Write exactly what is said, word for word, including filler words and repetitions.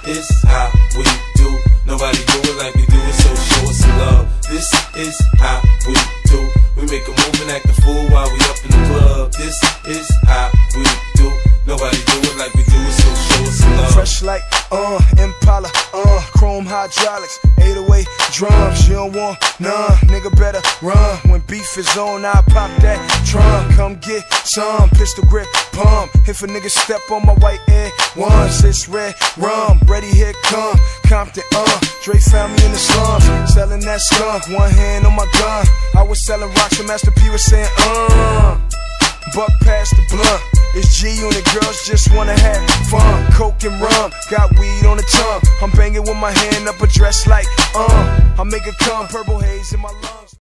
is how we do. Nobody do it like we do it, so show us some love. This is how we do. We make a move and act a fool while we up in the club. This is how we do. Nobody do it like we do it, so show us some love. Fresh like, uh, Impala, uh, chrome hydraulics, eight oh eight drums. You don't want none, nigga better run. When beef is on, I pop that trunk. Come get some, pistol grip, pump. If a nigga step on my white air once, it's red rum. Ready, here come Compton, uh. Dre found me in the slums, selling that skunk. One hand on my gun. I was selling rocks and Master P was saying, uh. Buck past the blunt. It's G and the girls just wanna have fun. Coke and rum, got weed on the tongue. I'm banging with my hand up a dress like, uh I make it come, purple haze in my lungs.